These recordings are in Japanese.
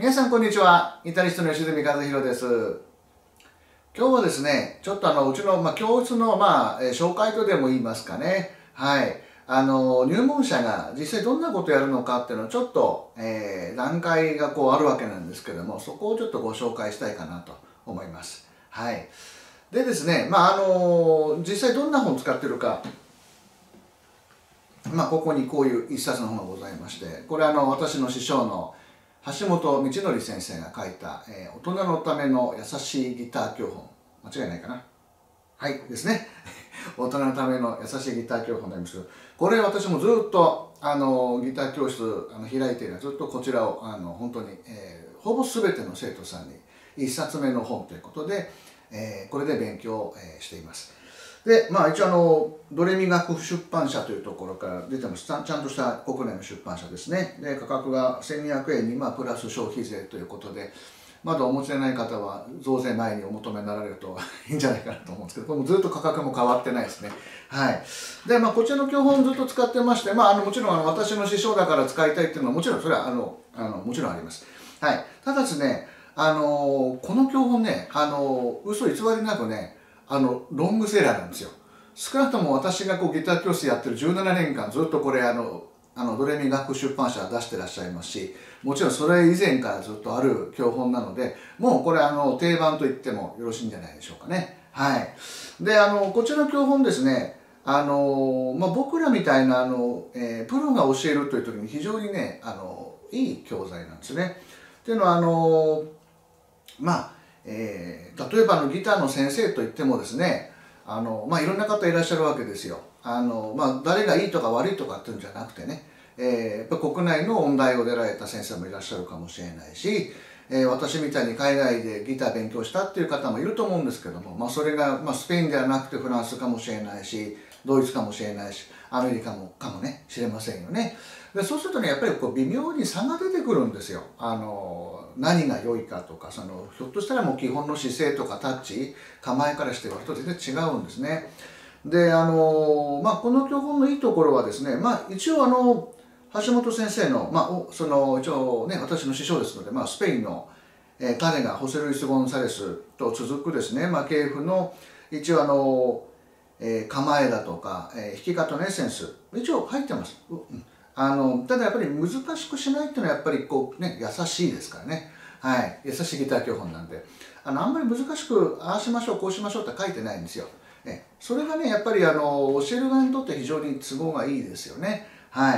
皆さんこんにちは。ギタリストの吉住和弘です。今日はですね、ちょっとうちの、教室の、紹介とでも言いますかね。はい。入門者が実際どんなことをやるのかっていうのをちょっと、段階があるわけなんですけども、そこをちょっとご紹介したいかなと思います。はい。でですね、実際どんな本を使ってるか、ここにこういう一冊の本がございまして、これ私の師匠の橋本道則先生が書いた、大人のための優しいギター教本。間違いないかな。はいですね。大人のための優しいギター教本になりますけど、これ私もずっとギター教室開いているのはずっとこちらを本当に、ほぼ全ての生徒さんに1冊目の本ということで、これで勉強、しています。で、一応ドレミ楽譜出版社というところから出てます。ちゃんとした国内の出版社ですね。で、価格が1200円にプラス消費税ということで、まだお持ちでない方は増税前にお求めになられるといいんじゃないかなと思うんですけど、これもずっと価格も変わってないですね。はい。で、こちらの教本ずっと使ってまして、もちろん私の師匠だから使いたいっていうのはもちろんそれはもちろんあります。はい。ただですね、この教本ね、嘘偽りなくね、ロングセラーなんですよ。少なくとも私がギター教室やってる17年間ずっとこれドレミ楽譜出版社出してらっしゃいますし、もちろんそれ以前からずっとある教本なので、もうこれ定番と言ってもよろしいんじゃないでしょうかね。はい。で、こちらの教本ですね、僕らみたいなプロが教えるという時に非常にね、いい教材なんですね。っていうのは例えばギターの先生といってもですね、いろんな方いらっしゃるわけですよ。誰がいいとか悪いとかっていうんじゃなくてね、やっぱ国内の音大を出られた先生もいらっしゃるかもしれないし、私みたいに海外でギター勉強したっていう方もいると思うんですけども、それが、スペインではなくてフランスかもしれないし、ドイツかもしれないし、アメリカかもね、知れませんよね。でそうするとね、やっぱり微妙に差が出てくるんですよ。何が良いかとか、ひょっとしたらもう基本の姿勢とかタッチ、構えからして割と全然違うんですね。で、この教本のいいところはですね、一応橋本先生の、一応ね、私の師匠ですので、スペインの、種がホセ・ルイス・ゴンサレスと続くですね、系譜の一応構えだとか、弾き方のエッセンス、一応入ってます。ただやっぱり難しくしないっていうのはやっぱり優しいですからね。はい。優しいギター教本なんで。あんまり難しく、ああしましょう、こうしましょうって書いてないんですよ。それがね、やっぱり教える側にとって非常に都合がいいですよね。はい。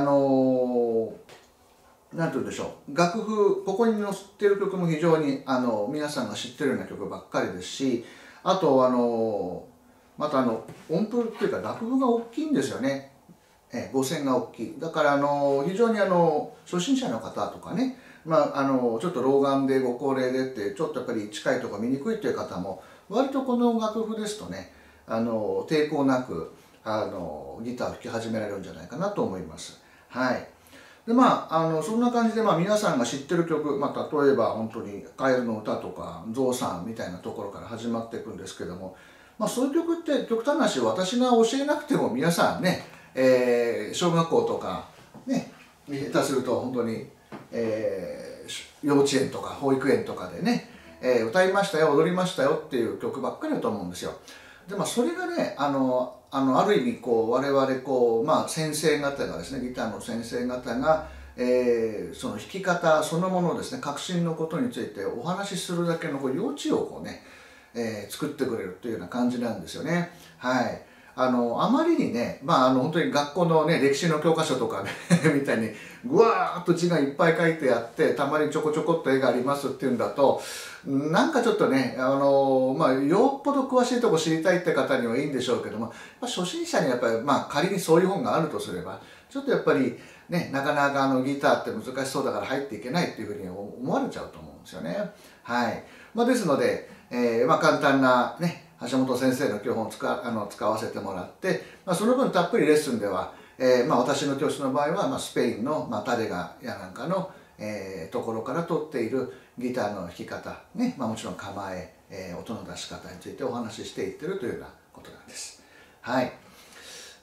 なんて言うんでしょう。楽譜、ここに載ってる曲も非常に皆さんが知ってるような曲ばっかりですし、あとまた音符っていうか楽譜が大きいんですよね。五線が大きい。だから非常に初心者の方とかね、ちょっと老眼でご高齢でってちょっとやっぱり近いとこ見にくいという方も割とこの楽譜ですとね、抵抗なくギターを弾き始められるんじゃないかなと思います。はい。でそんな感じで皆さんが知ってる曲、例えば本当に「カエルの歌」とか「ゾウさん」みたいなところから始まっていくんですけども、そういう曲って極端な話私が教えなくても皆さんね、小学校とかね、下手すると本当に、幼稚園とか保育園とかでね、歌いましたよ、踊りましたよっていう曲ばっかりだと思うんですよ。でそれがね、ある意味我々先生方がですね、ギターの先生方が、その弾き方そのものですね、革新のことについてお話しするだけの余地を作ってくれるというような感じなんですよね。はい。あまりにね、本当に学校のね、歴史の教科書とかねみたいにぐわーっと字がいっぱい書いてあってたまにちょこちょこっと絵がありますっていうんだと、なんかちょっとね、よっぽど詳しいとこ知りたいって方にはいいんでしょうけども、初心者にやっぱり仮にそういう本があるとすればちょっとやっぱりね、なかなかギターって難しそうだから入っていけないっていうふうに思われちゃうと思うんですよね。はい。ですので、簡単なね、橋本先生の教本を使わせてもらって、その分たっぷりレッスンでは、私の教室の場合は、スペインの、タレガやなんかの、ところから取っているギターの弾き方、ね、もちろん構え、音の出し方についてお話ししていってるというようなことなんです。はい。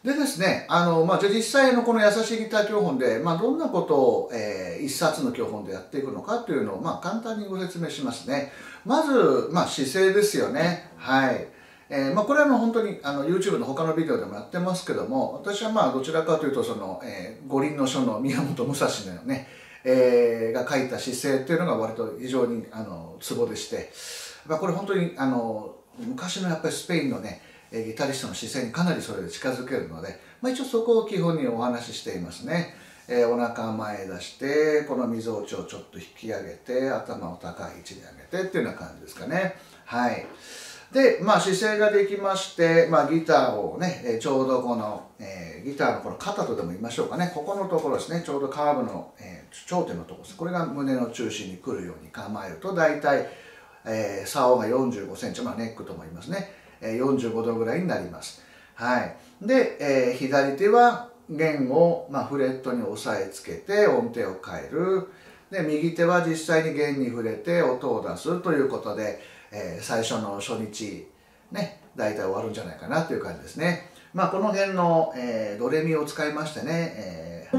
でですね、じゃあ実際のこの優しいギター教本で、どんなことを、一冊の教本でやっていくのかというのを、簡単にご説明しますね。まず、姿勢ですよね。はい。これは本当にYouTube の他のビデオでもやってますけども、私はどちらかというと五輪の書の宮本武蔵のね、が書いた姿勢っていうのが割と非常にツボでして、これ本当に昔のやっぱりスペインのねギタリストの姿勢にかなりそれで近づけるので、一応そこを基本にお話ししていますね。お腹前出して、このみぞおちをちょっと引き上げて、頭を高い位置に上げてっていうような感じですかね。はい。で、姿勢ができまして、ギターをね、ちょうどこの、ギターのこの肩とでも言いましょうかね、ここのところですね、ちょうどカーブの、頂点のところです。これが胸の中心に来るように構えると、大体、竿が45センチ、ネックとも言いますね、45度ぐらいになります。はい。で、左手は弦を、フレットに押さえつけて音程を変える。で、右手は実際に弦に触れて音を出すということで、最初の初日ね、大体終わるんじゃないかなという感じですね。この辺の、ドレミを使いましてね、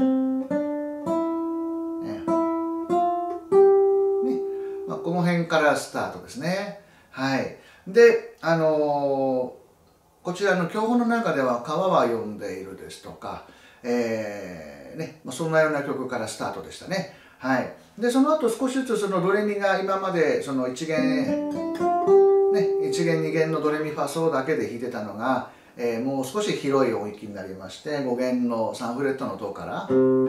この辺からスタートですね。はい。で、こちらの教本の中では「川は呼んでいる」ですとか、そんなような曲からスタートでしたね。はい。で、その後少しずつそのドレミが今までその1弦、1弦2弦のドレミファソだけで弾いてたのが、もう少し広い音域になりまして、5弦の3フレットのドから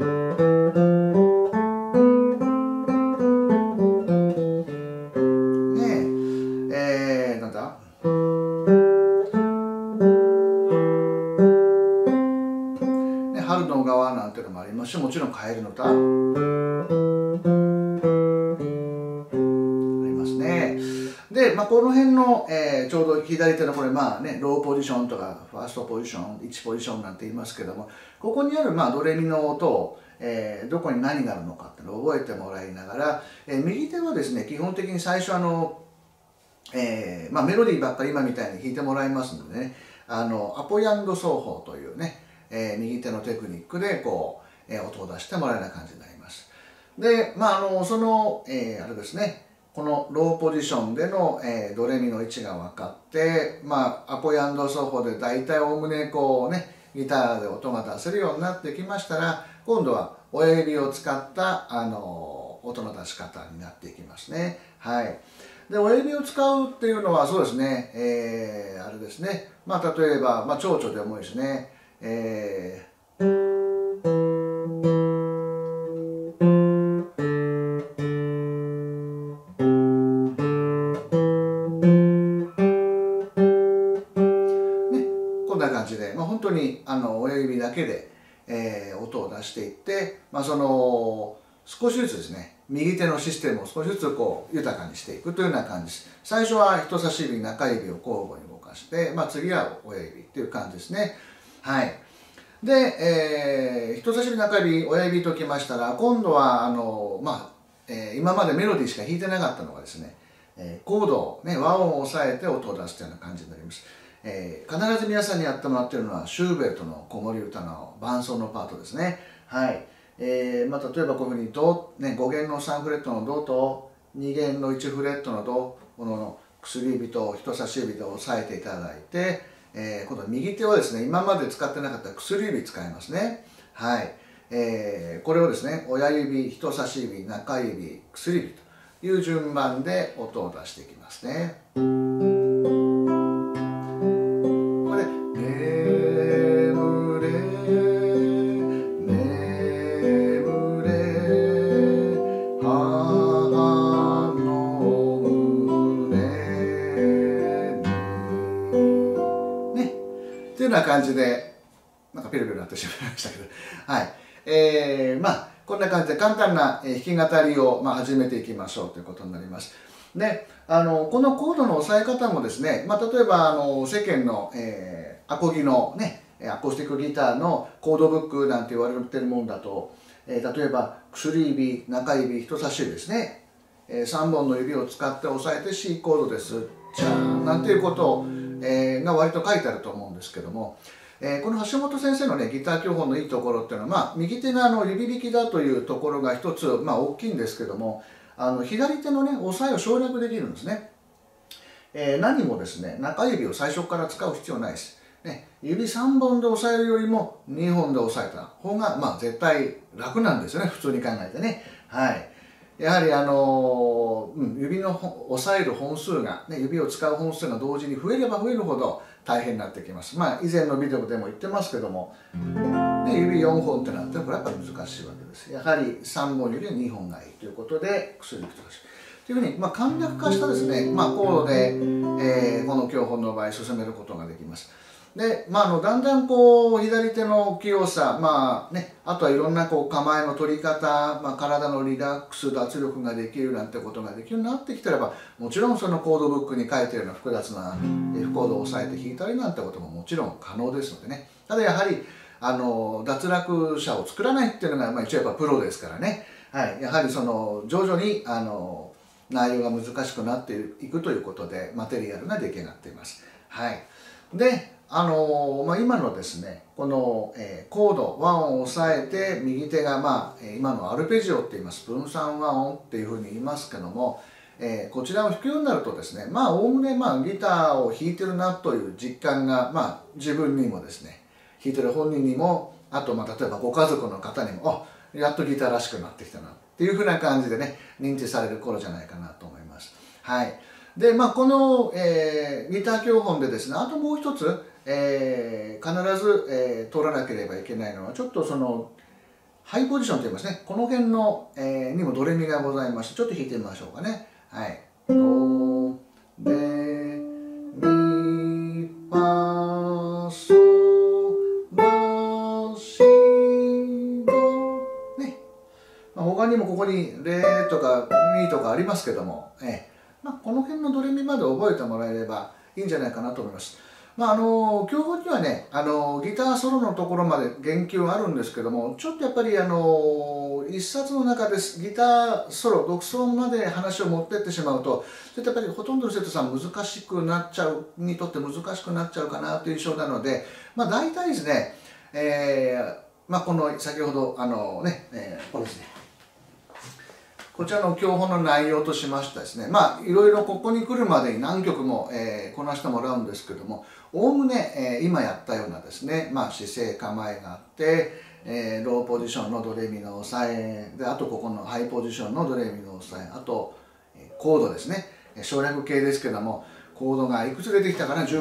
春の側なんていうのもありますし、もちろんカエルの歌ありますね。で、この辺の、ちょうど左手のこれローポジションとかファーストポジション、1ポジションなんて言いますけども、ここにあるドレミの音を、どこに何があるのかっていうのを覚えてもらいながら、右手はですね、基本的に最初メロディーばっかり今みたいに弾いてもらいますのでね、アポヤンド奏法というね、右手のテクニックでこう、音を出してもらうような感じになります。で、あれですね、このローポジションでの、ドレミの位置が分かって、アポヤンド奏法で大体おおむねこうね、ギターで音が出せるようになってきましたら、今度は親指を使った音の出し方になっていきますね。はい。で、親指を使うっていうのはそうですね、あれですね、例えば、蝶々でもいいですね。こんな感じで、本当に親指だけで、音を出していって、少しずつですね、右手のシステムを少しずつこう豊かにしていくというような感じです。最初は人差し指、中指を交互に動かして、次は親指っていう感じですね。はい。で、人差し指、中指、親指ときましたら、今度は今までメロディーしか弾いてなかったのがですね、コード、和音を押さえて音を出すというような感じになります。必ず皆さんにやってもらっているのはシューベルトの子守歌の伴奏のパートですね。はい。例えばこういうふうにド、5弦の3フレットのドと2弦の1フレットのド、この薬指と人差し指で押さえていただいて、今度右手はですね、今まで使ってなかった薬指使いますね。はい。これをですね、親指、人差し指、中指、薬指という順番で音を出していきますね。というような感じで、ペロペロなってしまいましたけど、はい。こんな感じで簡単な弾き語りを始めていきましょうということになります。で、このコードの押さえ方もですね、例えば世間の、アコギのね、アコースティックギターのコードブックなんて言われてるもんだと、例えば薬指、中指、人差し指ですね、3本の指を使って押さえて C コードです、じゃーんなんていうことをが割と書いてあると思うんですけども、 この橋本先生のねギター教本のいいところっていうのは、右手が指弾きだというところが一つ、大きいんですけども、左手のね押さえを省略できるんですね。何もですね中指を最初から使う必要ないです。指3本で押さえるよりも2本で押さえた方が絶対楽なんですよね、普通に考えてね。はい。やはり指の押さえる本数が、指を使う本数が同時に増えれば増えるほど大変になってきます。以前のビデオでも言ってますけども、指4本ってなってこれやっぱり難しいわけです。やはり3本より2本がいいということで薬指とかしというふうに、簡略化したですね、コードで、この教本の場合進めることができます。で、だんだん左手の器用さ、あとはいろんな構えの取り方、体のリラックス、脱力ができるなんてことができるようになってきてれば、もちろんそのコードブックに書いてるような複雑なFコードを押さえて弾いたりなんてことももちろん可能ですのでね。ただやはり脱落者を作らないっていうのが、一応やっぱプロですからね。はい、やはり徐々に内容が難しくなっていくということでマテリアルが出来上がっています。はい、で今のですねこの、コード和音を押さえて右手が、今のアルペジオって言います分散和音っていうふうに言いますけども、こちらを弾くようになるとですねおおむねギターを弾いてるなという実感が、自分にもですね弾いてる本人にもあと例えばご家族の方にもやっとギターらしくなってきたなっていうふうな感じでね認知される頃じゃないかなと思います。はい、でこの、ギター教本でですねあともう一つ、必ず、取らなければいけないのはちょっとハイポジションといいますねこの辺の、にもドレミがございましてちょっと弾いてみましょうかね。はい、ドレミファソラシドね。他にもここにレとかミとかありますけども、この辺のドレミまで覚えてもらえればいいんじゃないかなと思います。教本にはねギターソロのところまで言及があるんですけどもちょっとやっぱり一冊の中ですギターソロ独奏まで話を持ってってしまうとちょっとやっぱりほとんどの生徒さん難しくなっちゃうにとって難しくなっちゃうかなという印象なので大体ですね、この先ほどこれですねこちらの教本の内容としましてですねいろいろここに来るまでに何曲も、こなしてもらうんですけどもおおむね、今やったようなですね姿勢構えがあって、ローポジションのドレミの押さえであとここのハイポジションのドレミの押さえあとコードですね省略形ですけどもコードがいくつ出てきたかな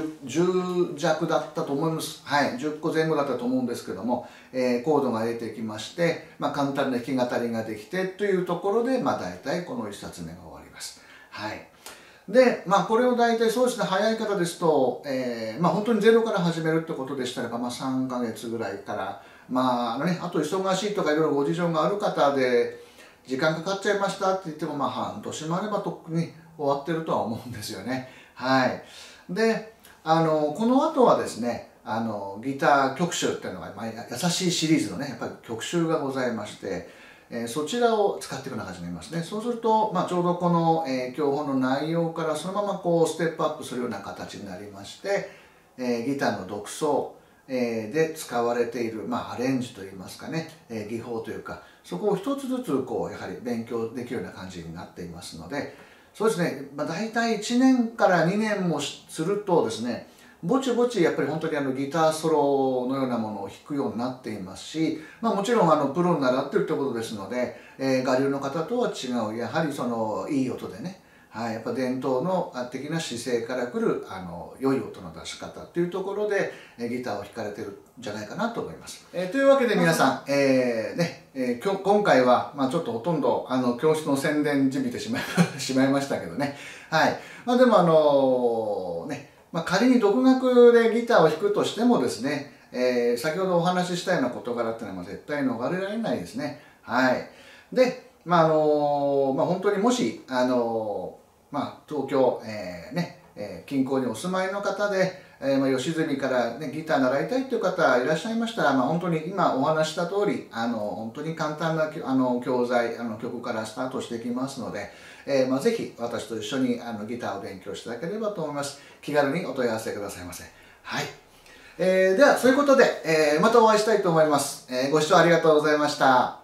10弱だったと思います。はい、10個前後だったと思うんですけども、コードが出てきまして、簡単な弾き語りができてというところで、大体この1冊目が終わります。はい。で、これを大体そうですね、早い方ですと、本当にゼロから始めるってことでしたらば、3ヶ月ぐらいから、あと忙しいとかいろいろご事情がある方で、時間かかっちゃいましたって言っても、半年もあればとっくに終わってるとは思うんですよね。はい。で、この後はですね、ギター曲集っていうのが、優しいシリーズのね、やっぱり曲集がございまして、そちらを使っていくのが始めますね。そうすると、ちょうどこの、教本の内容からそのままステップアップするような形になりまして、ギターの独奏、で使われている、アレンジといいますかね、技法というか、そこを一つずつやはり勉強できるような感じになっていますので、そうですね、大体1年から2年もするとですね、ぼちぼちやっぱり本当にギターソロのようなものを弾くようになっていますし、もちろんプロに習ってるってことですので、我流の方とは違う、やはりいい音でね、はい、やっぱ伝統の的な姿勢から来る良い音の出し方というところでギターを弾かれてるんじゃないかなと思います。というわけで皆さん、今回は、ちょっとほとんど教室の宣伝じみてしまいましたけどね。はい。でも仮に独学でギターを弾くとしてもですね、先ほどお話ししたような事柄っていうのは絶対逃れられないですね。はい。で、本当にもし東京、近郊にお住まいの方で、吉住から、ギター習いたいという方いらっしゃいましたら、本当に今お話した通り本当に簡単な教材曲からスタートしていきますので、ぜひ私と一緒にギターを勉強していただければと思います。気軽にお問い合わせくださいませ。はい。 ではそういうことで、またお会いしたいと思います。ご視聴ありがとうございました。